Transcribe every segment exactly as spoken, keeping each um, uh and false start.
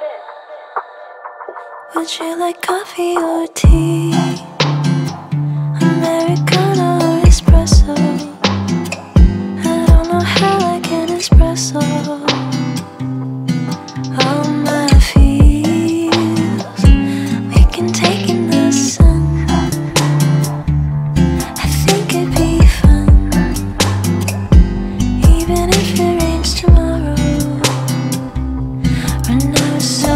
Would you like coffee or tea? Americano or espresso? I don't know how I can espresso all my feels. We can take in the sun. I think it'd be fun, even if it rains tomorrow. Right now it's so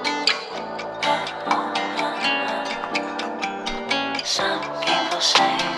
Some people say